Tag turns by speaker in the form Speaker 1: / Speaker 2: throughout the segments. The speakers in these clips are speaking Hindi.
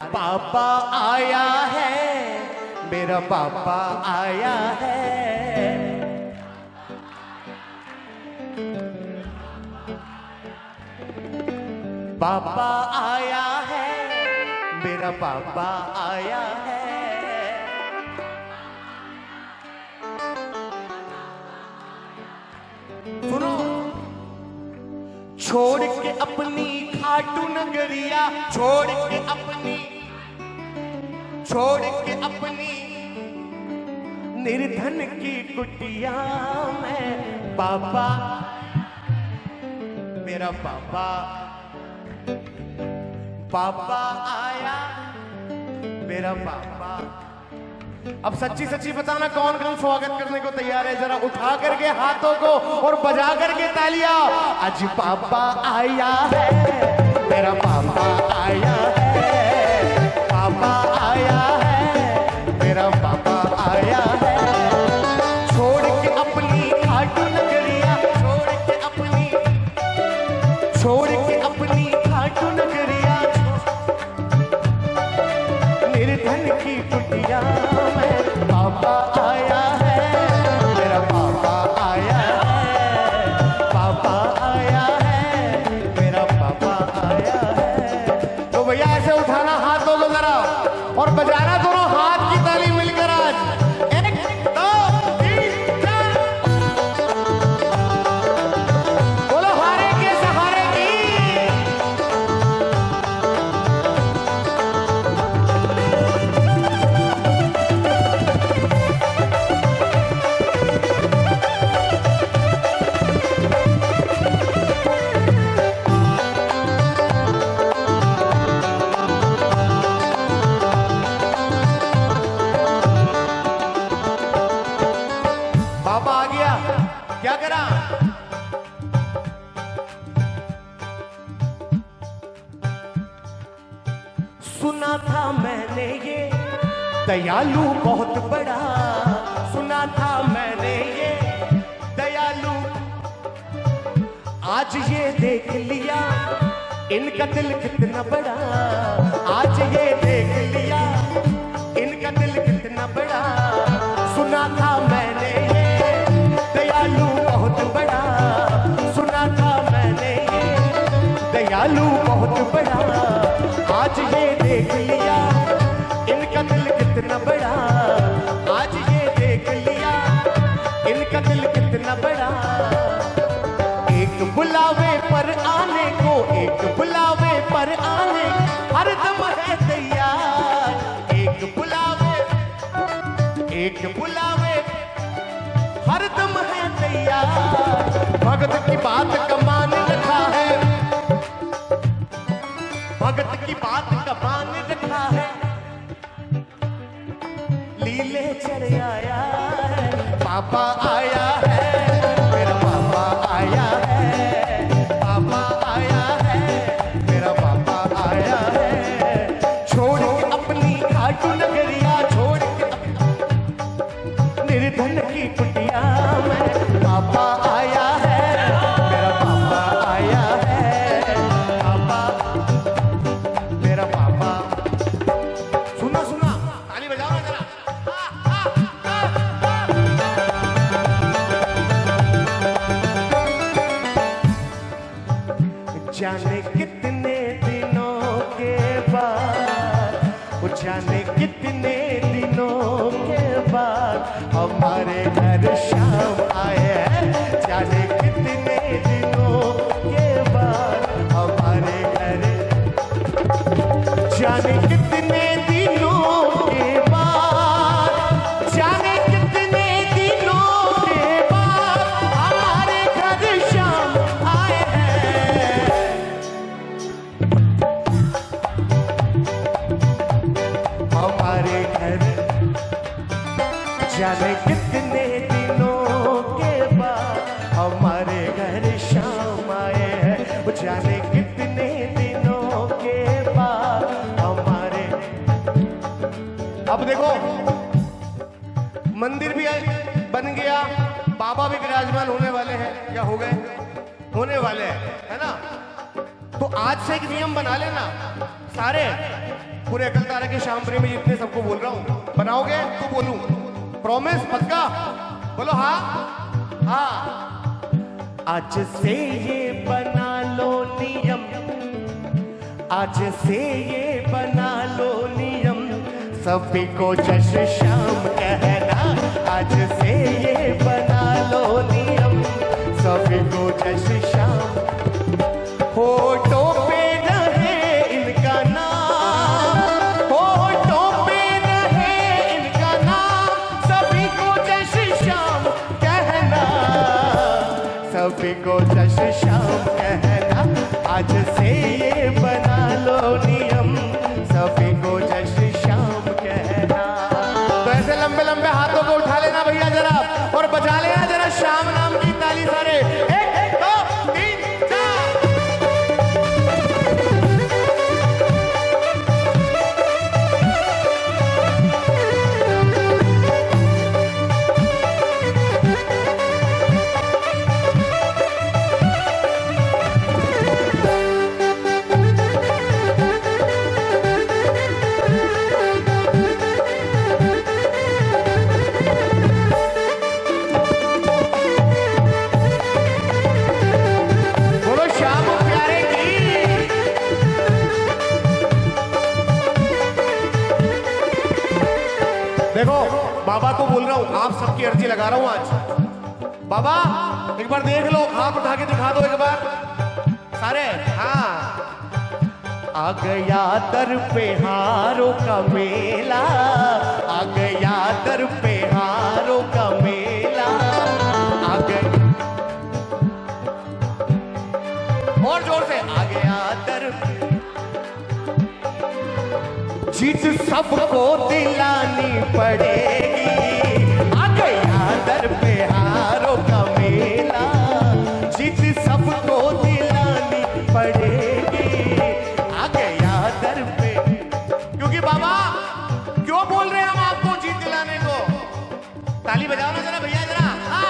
Speaker 1: पापा आया है, मेरा पापा आया है। पापा आया है, मेरा पापा आया है। सुनो, छोड़ के अपनी खाटू नगरिया, छोड़ के अपनी निर्धन की कुटिया में पापा, मेरा पापा आया, मेरा पापा। अब सच्ची सच्ची बताना कौन कौन स्वागत करने को तैयार है? जरा उठा करके हाथों को और बजा करके तालियां। आज पापा आया है, मेरा पापा आया है, पापा आया है, मेरा पापा आया है। छोड़ के अपनी खाटू नगरिया, छोड़ के अपनी खाटू नगरिया, निर्धन की कुटिया में पापा आया है, मेरा पापा आया है, पापा आया है, मेरा पापा आया है। तो भैया ऐसे उठाना हाथों को जरा और बजाना दोनों हाथ की ताली मिलकर। आज 1 2 3 4 बोलो हारे के सहारे की। बाबा आ गया, क्या करा? सुना था मैंने ये दयालु बहुत बड़ा, सुना था मैंने ये दयालु, आज ये देख लिया इनका दिल कितना बड़ा, आज ये देख लिया इनका दिल कितना बड़ा। सुना था मैंने ये दयालु बहुत बड़ा, सुना था मैंने ये दयालु बहुत बड़ा, आज ये देख लिया इनका दिल कितना बड़ा, आज ये देख लिया इनका दिल कितना बड़ा। एक बुलावे पर आने को, एक बुलावे पर आने हरदम है तैयार, एक बुलावे हरदम है तैयार। भगत की बात का मान रखा है, भगत की बात का मान रखा है, लीले चढ़ आया है, पापा आया है, मेरा पापा आया है, पापा आया है, मेरा पापा आया है। छोड़ के अपनी खाटू नगरिया, छोड़ के निर्धन की कुटिया में पापा आया है, मेरा पापा आया है, पापा, मेरा पापा। सुना सुना, ताली बजाओ जरा। जाने कितने दिनों के बाद, जाने कितने दिनों के बाद हमारे घर शाम आए हैं, जाने कितने दिनों के बाद हमारे घर, जाने कितने दिनों के बाद, जाने कितने दिनों के बाद हमारे घर शाम आए हैं। हमारे घर जाने कितने दिनों के बाद हमारे घर शाम आए हैं, जाने कितने दिनों के बाद हमारे। अब देखो मंदिर भी बन गया, बाबा भी विराजमान होने वाले हैं, या हो गए, होने वाले हैं, है ना? तो आज से एक नियम बना लेना सारे पूरे अकलतारा के श्याम प्रेमी जितने सबको बोल रहा हूँ, बनाओगे तो बोलूं, प्रॉमिस पक्का? बोलो हाँ हाँ। आज से ये बना लो नियम, आज से ये बना लो नियम, सभी को जश्न शाम कहना। आज से ये बना लो नियम, सभी को जश्न शाम। होठों पे रहे इनका नाम, होठों पे रहे इनका नाम, सभी को जश्न शाम कहना, सभी को जश्न शाम कहना। आज से ये बना लो नियम, सभी को जश्न शाम कहना। तो ऐसे लंबे लंबे हाथों को उठा लेना भैया जरा, और बजा लेना जरा श्याम नाम की ताली सारे। 1 2 3 4। देखो बाबा को बोल रहा हूं, आप सबकी अर्जी लगा रहा हूं आज। बाबा एक बार देख लो, हाथ उठा के दिखा दो एक बार सारे। हाँ, आ गया दर पे हारों का मेला, आ गया दर पे हारों का मेला, आ गया और जोर से, आ गया दर पे। जीत सबको दिलानी पड़ेगी, आ गया दर पे हारों का मेला, जीत सबको दिलानी पड़ेगी, आ गया दर पे। क्योंकि बाबा क्यों बोल रहे हैं हम आपको जीत दिलाने को? ताली बजाओ ना जरा भैया जरा।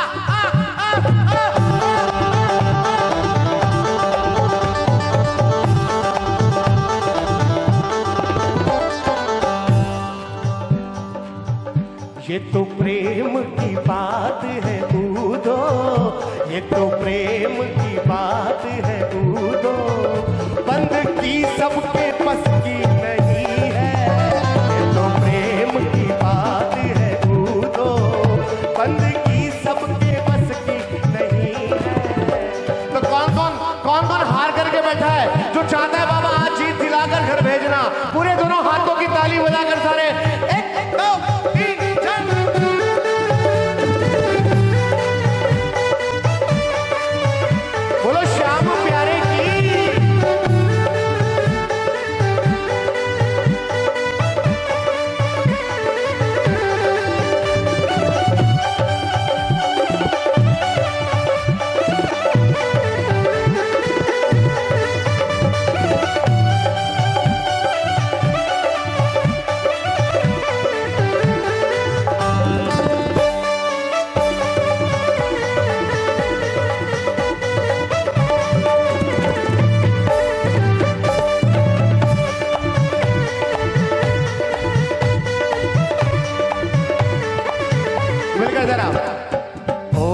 Speaker 1: ये तो प्रेम की बात है कूदो, ये तो प्रेम की बात है कूदो, बंद की सबके बस की नहीं है। ये तो प्रेम की बात है कूदो, बंद की सबके बस की नहीं है। तो कौन कौन हार करके बैठा है, जो चाहता है बाबा आज जीत दिलाकर घर भेजना? पूरे दोनों हाथों की ताली बजाकर सारे 1 2 3 4। बोलो श्याम प्यारे की। जरा ओ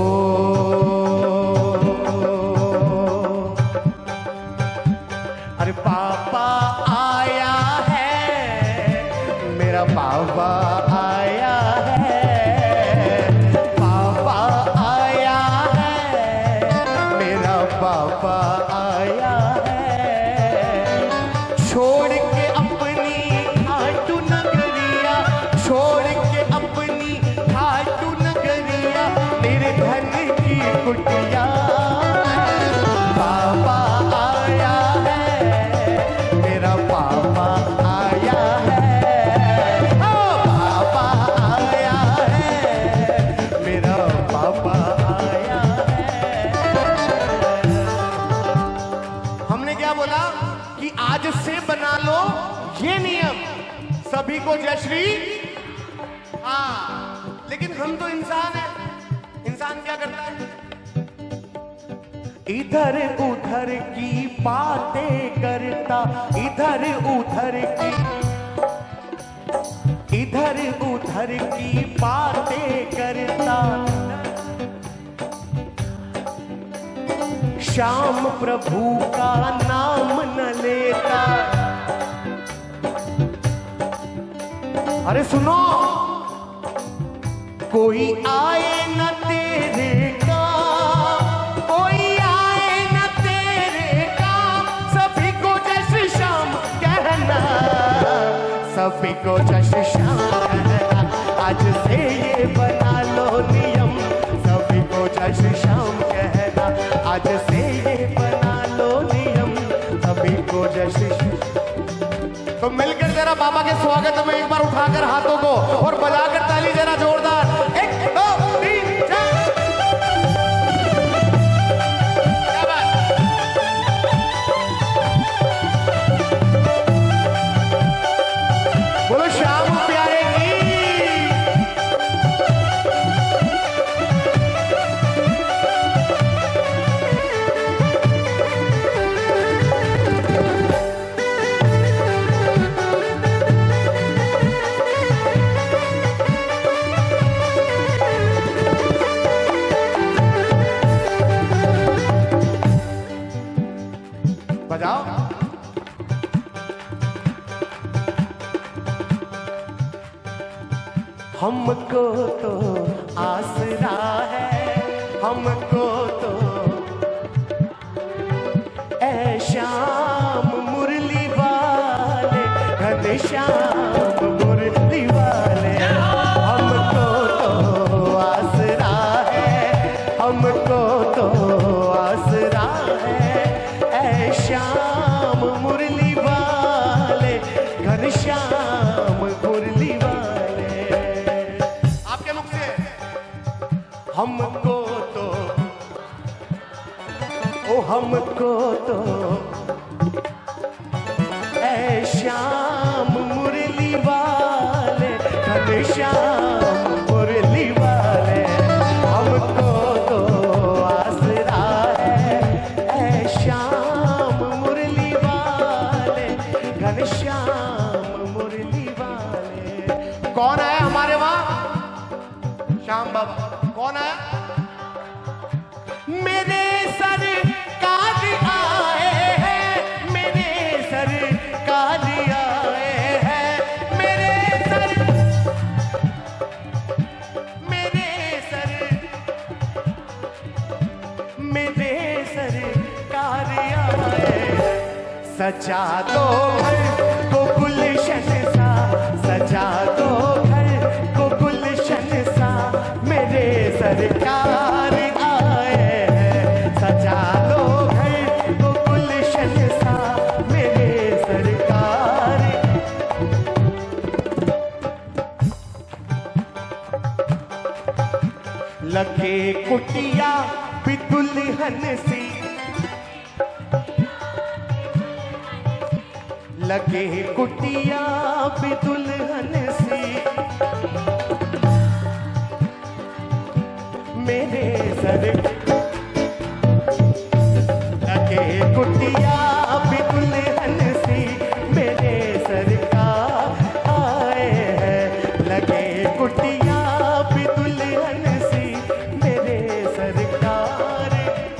Speaker 1: अरे पापा आया है, मेरा पापा आया है, पापा आया है, मेरा पापा आया है। छोड़ के अपनी खाटू नगरिया, छोड़ के अपनी खाटू नगरिया, मेरे धन की कुटिया, पापा आया है, मेरा पापा आया है, ओ पापा आया है, मेरा पापा आया है। हमने क्या बोला कि आज से बना लो ये नियम, सभी को जय श्री। हाँ, लेकिन हम तो इंसान हैं, इंसान क्या करता है? इधर उधर की बातें करता, इधर उधर की इधर उधर की बातें करता, श्याम प्रभु का नाम न लेता। अरे सुनो, कोई आए न तेरे काम, कोई आए न तेरे काम, सभी को जय श्री श्याम कहना, सभी को जय श्री श्याम कहना। आज से ये बना लो नियम, सभी को जय श्री श्याम कहना। आज से ये बना लो नियम, सभी को जय श्री श्याम। तो मिलकर जरा बाबा के स्वागत में एक बार उठाकर हाथों को और बजाकर ताली जरा जोरदार। 1 2 3 4। क्या बात। बोलो श्याम प्यारे की। बजाओ। हमको तो आसरा है, हमको तो ऐ श्याम मुरली वाले, घनश्याम मुरली वाले। हमको तो आसरा है, हमको तो आसरा है, ऐ श्याम मुरली वाले, घनश्याम मुरली वाले। आपके मुख से हमको तो, ओ हमको तो ऐ श्याम मुरली वाले, घनश्याम मुरली वाले। हमको तो आसरा है, ऐ श्याम मुरली वाले, घनश्याम मुरली वाले। कौन है हमारे वहां? श्याम बाबा। कौन है? मेरे सरकार आए हैं, मेरे सरकार आए हैं, मेरे सरकार आए। सजा दो घर को गुलशन सा, सजा दो घर को गुलशन सा, मेरे सरकार आए हैं। सजा दो घर को गुलशन सा, मेरे सरकार। लगे कुटिया भी दुल्हन सी, लगे कुटिया भी दुल्हन सी, मेरे सर। लगे कुटिया भी दुल्हन सी, मेरे सरकार आए हैं। लगे कुटिया भी दुल्हन सी, मेरे सरकार।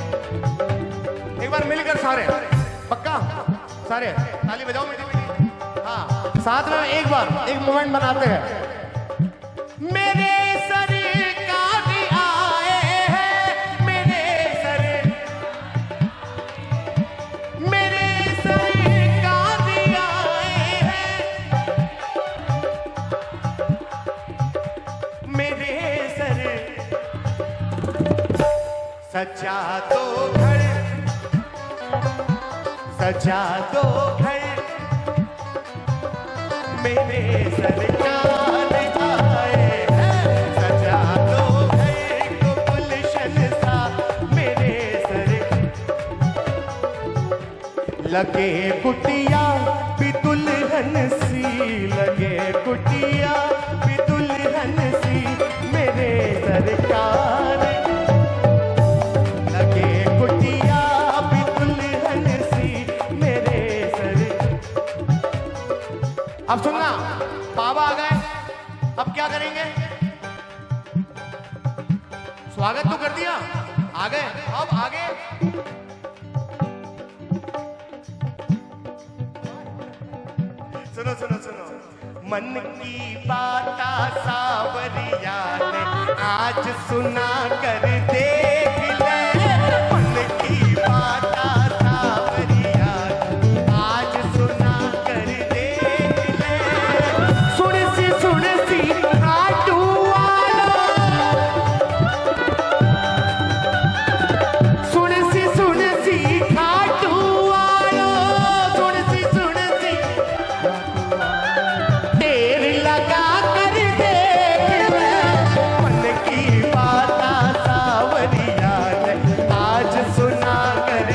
Speaker 1: एक बार मिलकर सारे, पक्का सारे ताली बजाओ मेरी बेटी। हाँ, साथ में एक बार एक मोमेंट बनाते हैं। मेरे सरकार आए हैं, मेरे सरकार आए हैं, मेरे सर। सजा दो घर, सजा दो घर, मेरे सरकार आए हैं। सजा दो घर को गुलशन सा, मेरे सर। लगे कुटिया भी दुल्हन सी, लगे कुटिया भी दुल्हन सी, मेरे सरकार। लगे कुटिया भी दुल्हन सी, मेरे सर। अब सुनना, बाबा आ गए, अब क्या करेंगे? स्वागत तो कर दिया, आ गए, अब आगे सुनो सुनो सुनो। मन की बात सावरिया ने आज सुना कर देख ले। मन की बात सावरिया ने आज सुना कर देख ले। सुन सी खाटू वाला, सुन सी खाटू वाला, सुन सी ढेर लगा कर देख ले। मन की बात सावरिया ने आज सुना कर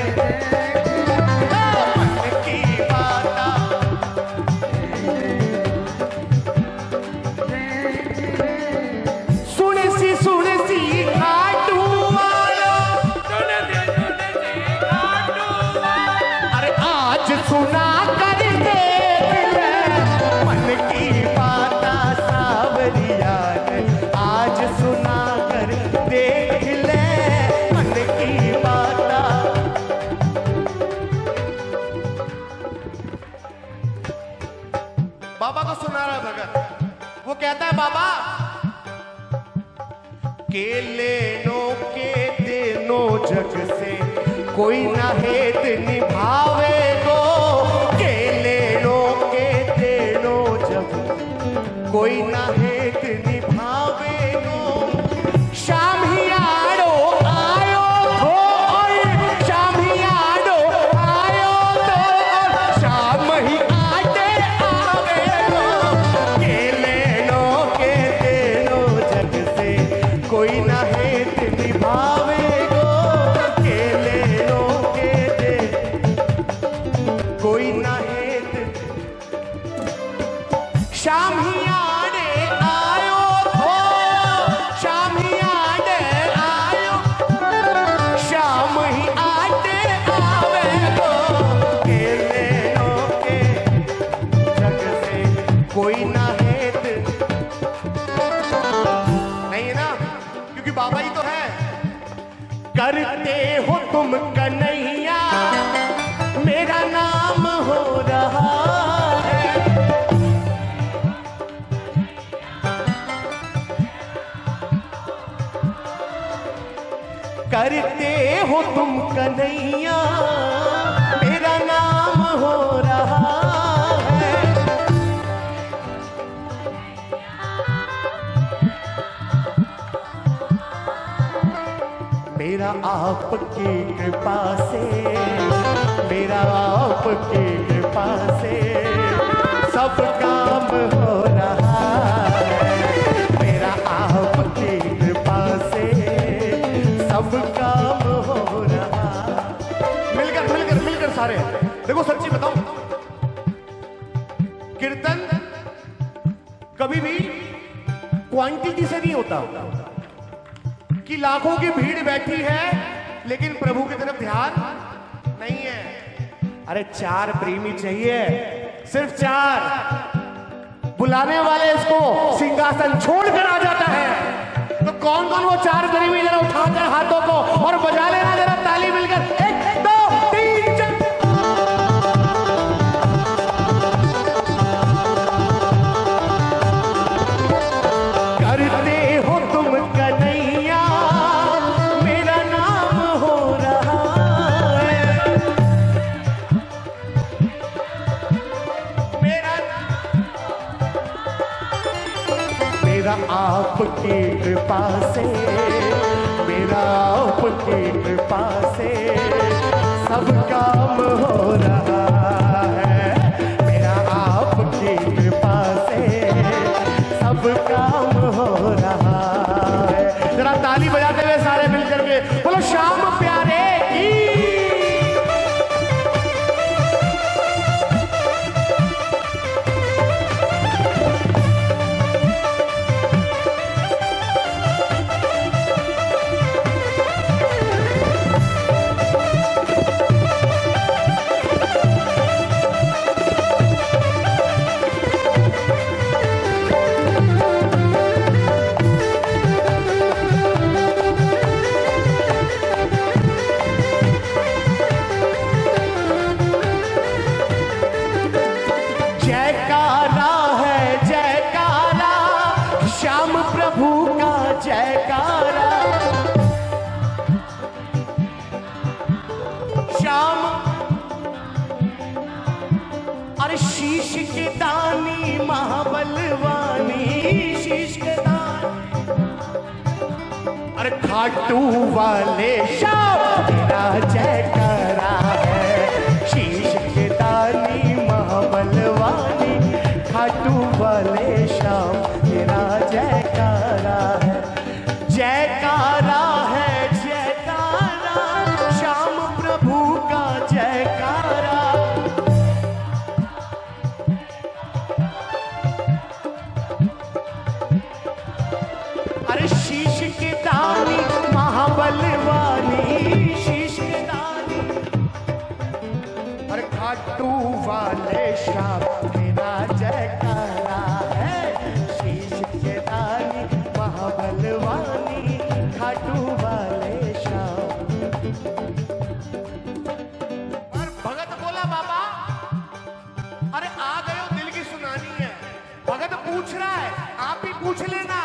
Speaker 1: मन की बात। सुन सी खाटू वाला, अरे आज सुना कर देख ले। मन की बात सावरिया ने आज सुना कर देख ले। मन की बात। बाबा को सुना रहा भगत, वो कहता है बाबा के लेनो के देनो जग से कोई ना हेत निभावे गो। के लेनो के देनो जग कोई ना हेत निभावे गो। शाम ही आड़ो आयो हो, शाम ही आड़ो आयो तो शाम ही आटे आवे गो। के लेनो के देनो जग से कोई ना हेत निभावे गो। के लेनो के दे कोई ना हेत। शाम ही आड़े आयो हो, शाम ही आड़े आयो, शाम ही आटे आवे गो। के लेनो के जग से कोई ना हेत नहीं है ना, क्योंकि बाबा ही तो है। करते हो तुम कन्हैया मेरा नाम हो रहा है। करते हो तुम कन्हैया मेरा नाम हो रहा है। मेरा आपकी कृपा से, मेरा आपकी कृपा से सब काम हो रहा है। मेरा आपकी कृपा से सब काम हो रहा। मिलकर मिलकर मिलकर सारे देखो, सच्ची बताओ, कीर्तन कभी भी क्वांटिटी से नहीं होता कि लाखों की भीड़ बैठी है लेकिन प्रभु की तरफ ध्यान नहीं है। अरे 4 प्रेमी चाहिए, सिर्फ 4। बुलाने वाले इसको सिंहासन छोड़कर आ जाता है। तो कौन कौन वो 4 प्रेमी, जरा उठाकर हाथों को और बजा लेना जरा ताली मिलकर। 1 2 3 4। करते हो तुम कन्हैया मेरा नाम हो रहा है। मेरा आपकी कृपा से, मेरा आपकी कृपा से सब काम हो रहा है। मेरा आपकी कृपा से सब काम हो रहा है। जरा ताली बजाते हुए सारे मिलकर के बोलो श्याम प्यारे की। श्याम प्रभु का जयकारा, श्याम। अरे शीश के दानी महाबलवानी, शीश के दानी। अरे खाटू वाले श्याम तेरा जयकारा है, शीश के दानी महाबलवानी, खाटू वाले श्याम तेरा जयकारा है, जयकारा है, जयकारा श्याम प्रभु का जयकारा। अरे शीश के दानी महाबलवानी, शीश के दानी। अरे खाटू वाले श्याम तेरा जयकारा है, शीश के दानी महाबलवानी, खाटू वाले श्याम। और भगत बोला बाबा अरे आ गए हो, दिल की सुनानी है। भगत पूछ रहा है, आप ही पूछ लेना।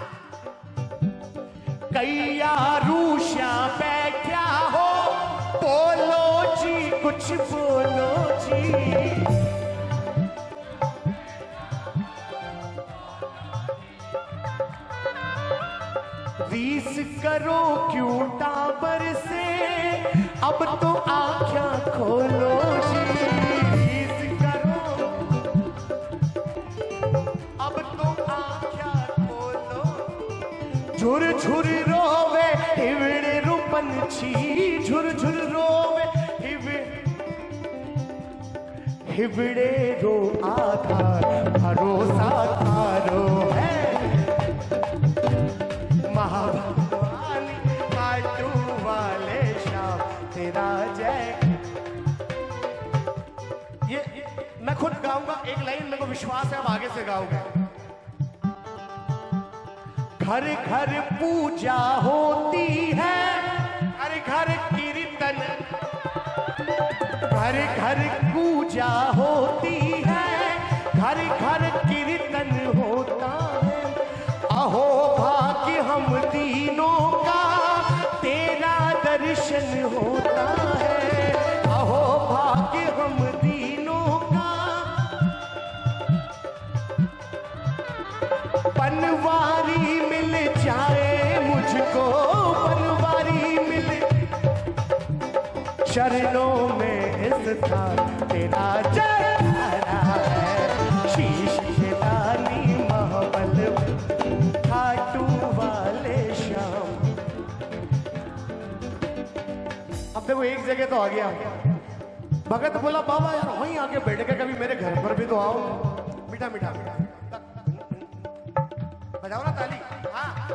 Speaker 1: कैया रूशा बैठा हो, बोलो जी कुछ बोलो जी। रीस करो क्यों टाबर से, अब तो आँखें खोलो जी। रीस करो अब तो आँखें खोलो, झुर झुर रोवे हिवड़े रूपंछी, झुर झुर रोवे हिवड़े रो आधार, भरोसा थारो है महाभवानी, खाटू वाले श्याम तेरा जय। ये मैं खुद गाऊंगा एक लाइन, मेरे को विश्वास है आप आगे से गाओगे। घर घर पूजा होती है, घर घर कीर्तन, घर घर पूजा होती है, घर घर कीर्तन होता है। अहो भाग्य हम तीनों का, तेरा दर्शन होता है। अहो भाग्य हम तीनों का, बनवारी मिल जाए मुझको, बनवारी मिल शरणों में स्थान तेरा जयकारा है, शीश के दानी महाबल, खाटू वाले श्याम। अब देखो एक जगह तो आ गया। भगत बोला बाबा यार वहीं आके बैठ के कभी मेरे घर पर भी तो आओ, मीठा मीठा बजाओ ना ताली। हाँ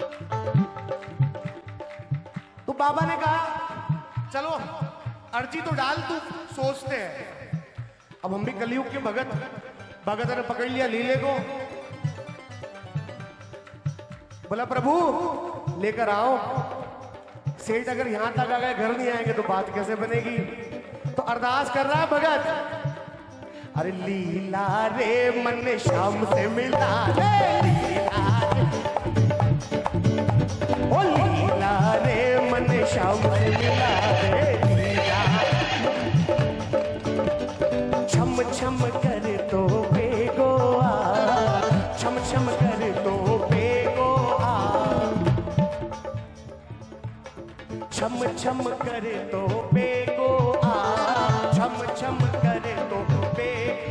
Speaker 1: तो बाबा ने कहा चलो अर्जी तो डाल, तू सोचते हैं। अब हम भी कलयुग के भगत ने पकड़ लिया लीले को, बोला प्रभु लेकर आओ। सेठ अगर यहां तक आ गए घर नहीं आएंगे तो बात कैसे बनेगी। तो अरदास कर रहा है भगत, अरे लीला रे मन श्याम से मिला रे, लीला ओ लीला रे मन श्याम से मिला रे, लीला छम छम कर तो बेगो आ, छम छम कर तो बेगो आ, छम छम कर तो बेगो आ, छम छम कर तो बे।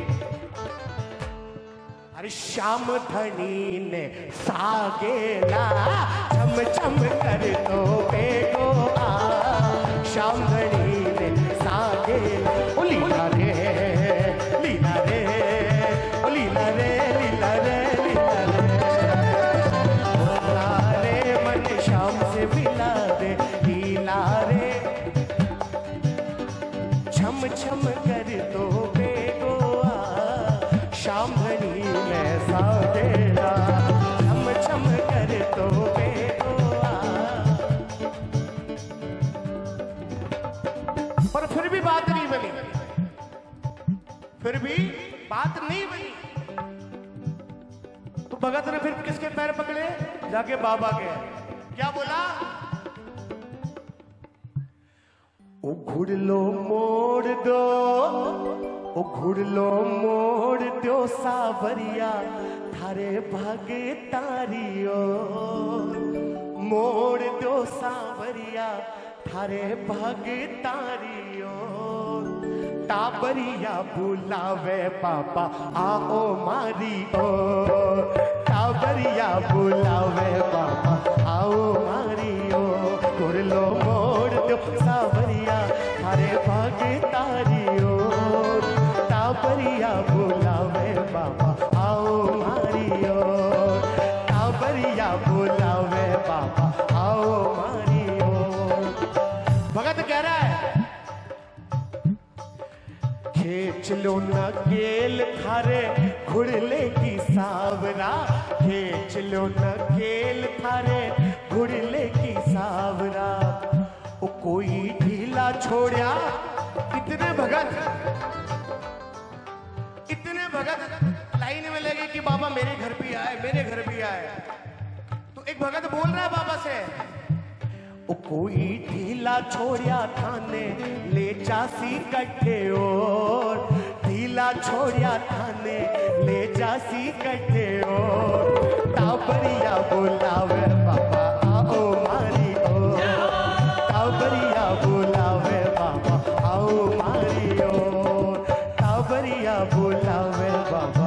Speaker 1: अरे श्याम धनी ने सागेला, छम छम कर तो बेगो आ, श्याम धनी ने सागेला। ओ लीला रे लीला रे, ओ लीला रे लीला रे लीला रे, रे मन श्याम से मिला दे, लीला रे छम छम कर तो बेगो आ, श्याम धनी में सागेला, छम छम कर तो बेगो आ। पर फिर भी बात नहीं बनी। भगत ने फिर किसके पैर पकड़े? जाके बाबा के। क्या बोला? ओ घुड़लो मोड़ दो, ओ घुड़लो मोड़ दो सावरिया थारे भागे तारियो, मोड़ दो सावरिया थारे भागे तारियो। टाबरिया बुलावे बाबा आओ मारी ओ, टाबरिया बुलावे बाबा आओ मारी ओ। घुड़लो मोड़ दो सावरिया थारे भागे तारियो, टाबरिया बुलावे बाबा आओ मारी ओ, टाबरिया बुलावे बाबा आओ मारी ओ। भगत कह रहा है खींच लो न केल थारे घुड़ले की सावरा, खींच लो न केल थारे घुड़ले की सावरा। ओ कोई ढीला छोड़या, इतने भगत लाइन में लगे कि बाबा मेरे घर भी आए, मेरे घर भी आए। तो एक भगत बोल रहा है बाबा से, ओ कोई ढीला छोड़िया थाने ले जासी कट्ठे और, ढीला छोड़िया थाने ले जासी कट्ठे और। टाबरिया बुलावे बाबा आओ मारी ओ, टाबरिया बुलावे बाबा आओ मारी ओ, टाबरिया बुलावे बाबा।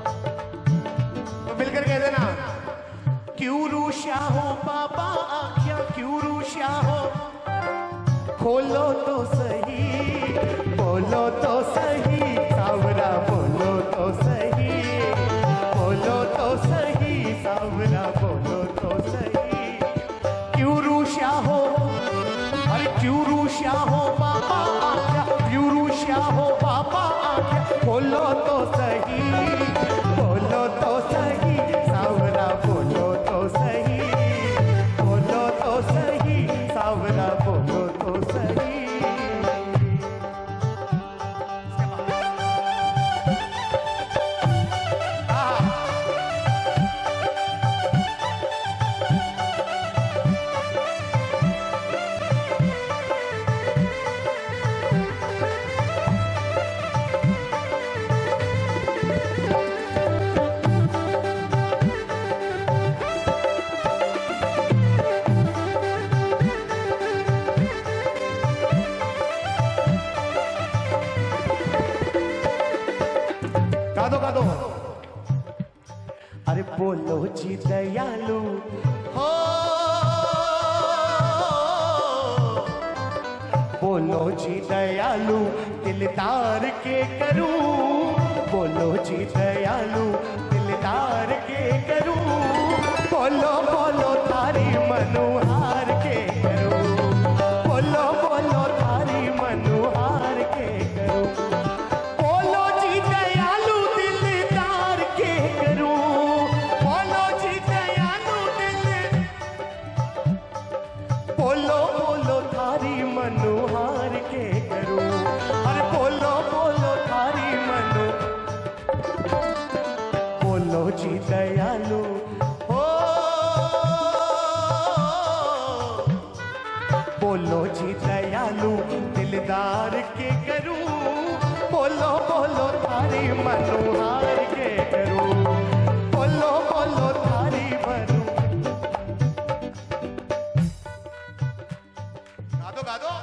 Speaker 1: तो मिलकर कह देना, क्यों रूठा हो बाबा आँखियाँ क्यों रूठा हो, खोलो तो सही, बोलो तो सही सावरा, बोलो तो सही, बोलो तो सही सावरा, बोलो तो सही। क्यों रूठा हो, अरे क्यों रूठा हो बाबा आँखियाँ, क्यों रूठा हो बाबा आँखियाँ, बोलो तो सही, बोलो तो सही सावरा, बोलो तो सही, बोलो तो सही सावरा, बोलो तो सही। गा दो। अरे बोलो जी दयालु हो, बोलो जी दयालु दिलदार के करूं, बोलो जी दयालु दिलदार के करूं, बोलो बोलो थारी मनोहार के करूं, बोलो बोलो थारी मनोहार के करूं। बोलो बोलो थारी मनोहार के करूं, अरे बोलो बोलो थारी मनो, बोलो जी दयालु हो, बोलो जी दयालु दिलदार के करूं, बोलो बोलो थारी मनोहार के करूं, बोलो बोलो थारी मनो। गा दो।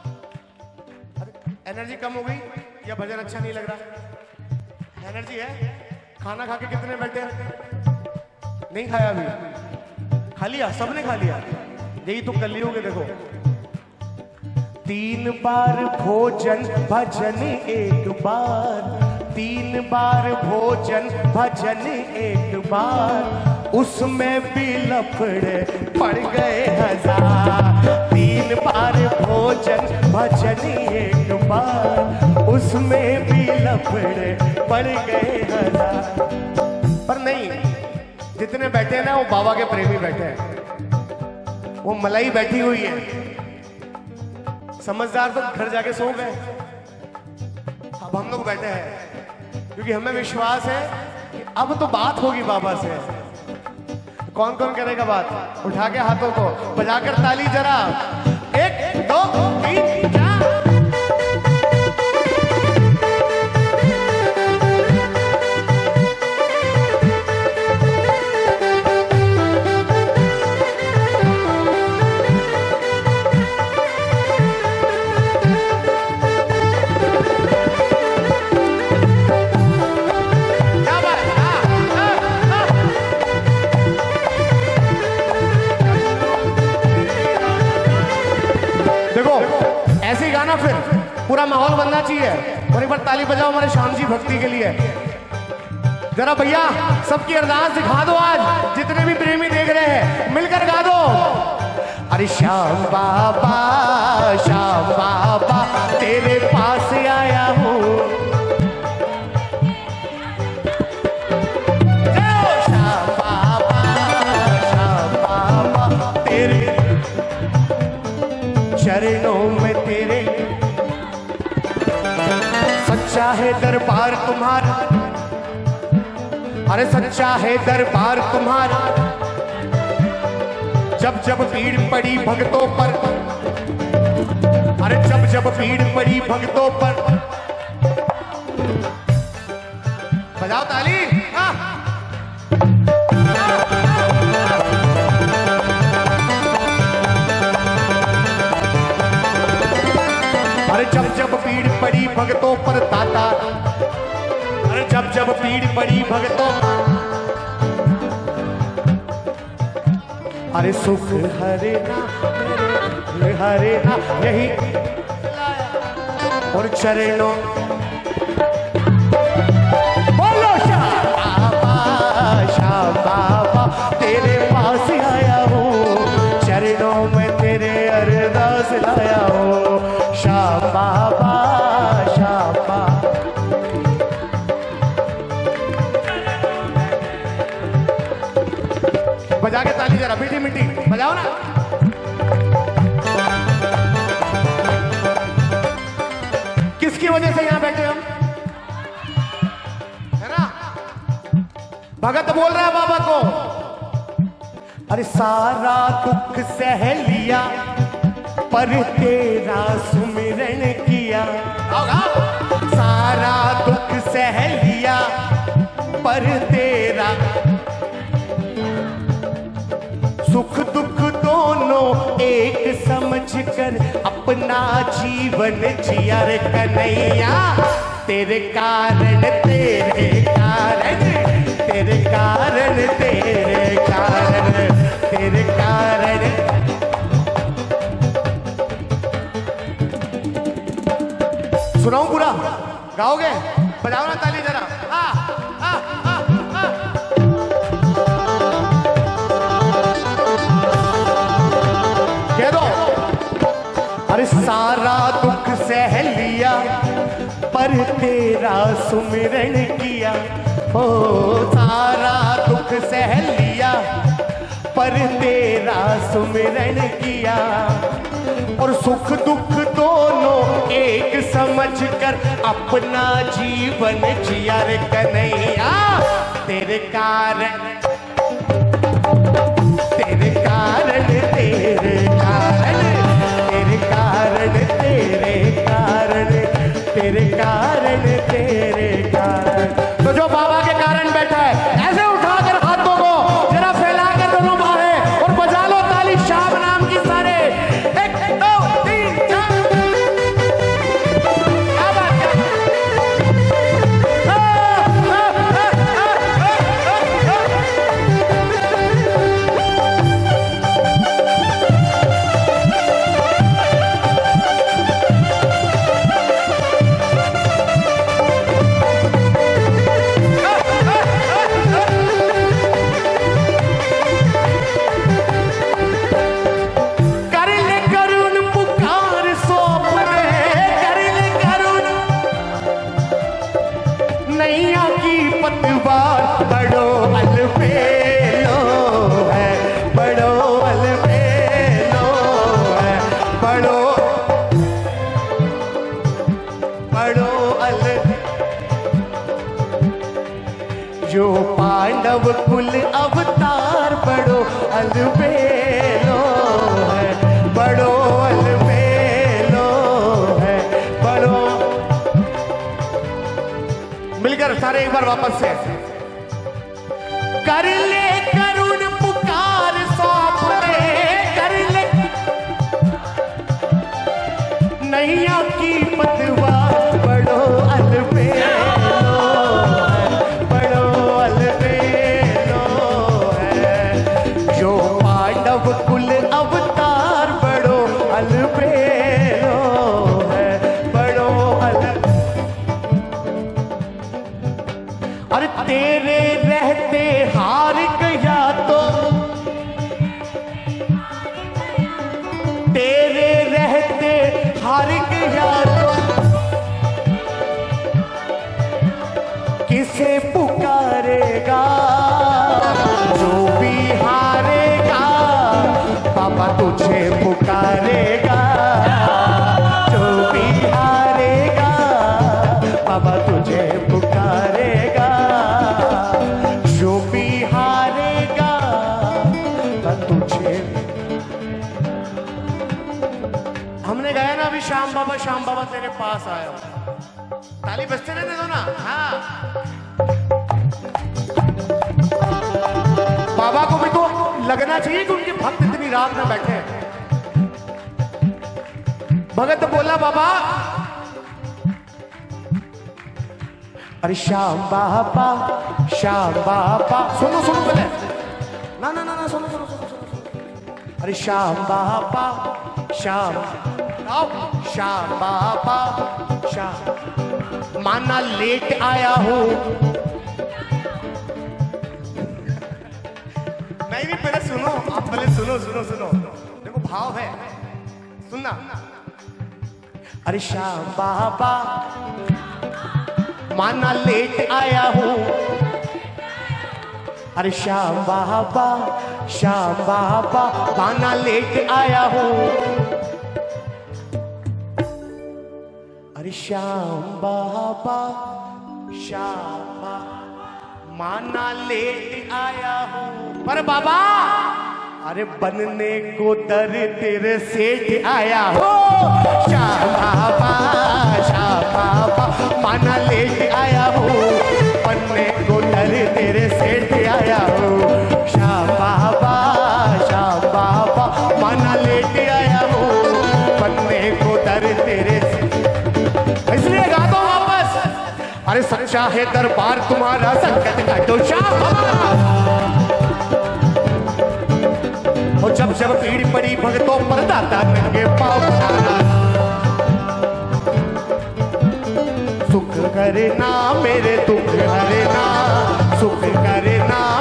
Speaker 1: एनर्जी कम हो गई या भजन अच्छा नहीं लग रहा? एनर्जी है। खाना खा के कितने बैठे? नहीं खाया अभी? खा लिया? सबने खा लिया? यही तो कर लियोगे। देखो 3 बार भोजन भजन एक बार, 3 बार भोजन भजन एक बार, उसमें भी लफड़े पड़ गए 1000। 3 बार भोजन भजन एक बार, उसमें भी लफड़े पड़ गए 1000। पर नहीं, जितने बैठे हैं ना वो बाबा के प्रेमी बैठे हैं, वो मलाई बैठी हुई है। समझदार तो घर जाके सो गए, अब हम लोग बैठे हैं क्योंकि हमें विश्वास है कि अब तो बात होगी बाबा से। कौन कौन करेगा बात? उठा के हाथों को बजाकर ताली जरा। 1 2 3 4। ऐसे ही गाना फिर पूरा माहौल बनना चाहिए। और एक बार ताली बजाओ हमारे श्याम जी भक्ति के लिए जरा। भैया सबकी अरदास दिखा दो, आज जितने भी प्रेमी देख रहे हैं मिलकर गा दो। अरे श्याम बाबा तेरे पास आया हूँ। श्याम बाबा तेरे चरणों में तेरे, सच्चा है दरबार तुम्हारा। अरे सच्चा है दरबार तुम्हारा। जब जब भीड़ पड़ी भक्तों पर, अरे जब जब भीड़ पड़ी भक्तों पर, बजाओ ताली। अरे जब जब भीड़ पड़ी भक्तों पर ताता, अरे जब जब भीड़ पड़ी भक्तों, अरे सुख हरे ना यही और चरणों। बोलो श्याम बाबा तेरे पास आया हूँ। चरणों में तेरे अरदास लाया हूँ। श्याम बाबा बजा के ताली जरा मीठी मीठी बजाओ ना। किसकी वजह से यहां बैठे हम, है ना? भगत बोल रहा है बाबा को। अरे सारा दुख सह लिया पर तेरा सुमिरन किया। सारा दुख सह लिया पर तेरा, सुख दुख दोनों एक समझकर अपना जीवन जिया रे कन्हैया। तेरे कारण तेरे कारण तेरे कारण तेरे कारण तेरे कारण। सुनाऊं पूरा? गाओगे? बजाओ ना ताली जरा। कह दो। अरे सारा दुख सह लिया पर तेरा सुमिरन किया। ओ सारा दुख सह लिया पर तेरा सुमिरन किया। और सुख दुख दोनों एक समझकर अपना जीवन जिया रे कन्हैया। तेरे कारण तेरे कारण तेरे कारण तेरे कारण तेरे कारण तेरे कारण तेरे कारण। तो जो बाबा के कारण बैठा है ऐसे उठाकर हाथों को जरा फैलाकर दोनों बाहें और बजा लो ताली श्याम नाम की सारे। 1 2 3 4। क्या बात है? पांडव कुल अवतार बड़ो अलबेलो है, बड़ो अलबेलो है, बड़ो। मिलकर सारे एक बार वापस से कर ले करुण पुकार सौंप दे, कर ले नैया की पतवा बड़ो अलबेलो है, बड़ो अलबेलो है। जो पांडव कुल अवतार बड़ो अलबेलो है, बड़ो अरे तेरे रहते हार गया तो, तेरे रहते हार गया तो किसे पुकारेगा, जो भी हारेगा बाबा तुझे पुकारेगा, जो भी हारेगा बाबा तुझे पुकारेगा, जो भी हारेगा तुझे। हमने गाया ना अभी श्याम बाबा तेरे पास आया, ताली बजते रहने दो ना। हाँ, बाबा को भी तो लगना चाहिए कि उनके भक्त इतनी रात में बैठे हैं। भगत बोला बाबा, अरे श्याम बाबा सुनो सुनो पहले, ना ना ना ना सुनो सुनो सुनो सुनो। अरे श्याम बाबा श्याम बाबा श्याम, माना लेट आया हूं। नहीं भी पहले सुनो, आप पहले सुनो सुनो सुनो, देखो भाव है, सुनना। अरे श्याम बाबा माना लेट आया हूं, अरे श्याम बाबा माना लेट आया हूं, अरे श्याम बाबा माना लेट आया हूं, पर बाबा अरे बनने को दर तेरे सेठ आया हो। श्याम बाबा माना लेट आया हो, बनने को दर तेरे सेठ आया हो। श्याम बाबा माना लेट आया हो, बनने को दर तेरे, इसलिए गा दो वापस। अरे सच्चा है दरबार तुम्हारा, संकट काटो श्याम बाबा। और जब जब पीड़ पड़ी भगतों पर दाता नंगे पाँव उठाना, सुख करना मेरे दुख हरना, सुख करना